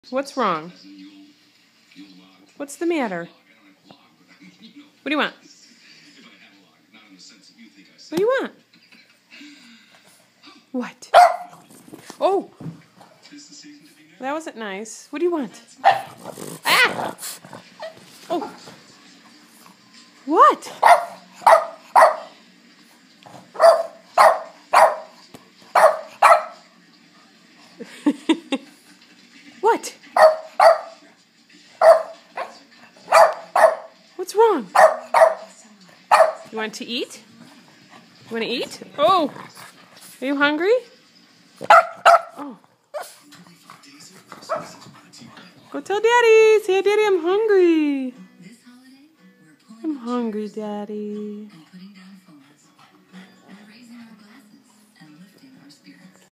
What's wrong? What's the matter? What do you want? What do you want? What? Oh! That wasn't nice. What do you want? Ah! Oh! What? What? What's wrong? You want to eat? You want to eat? Oh! Are you hungry? Oh. Go tell Daddy. Say, Daddy, I'm hungry. I'm hungry, Daddy.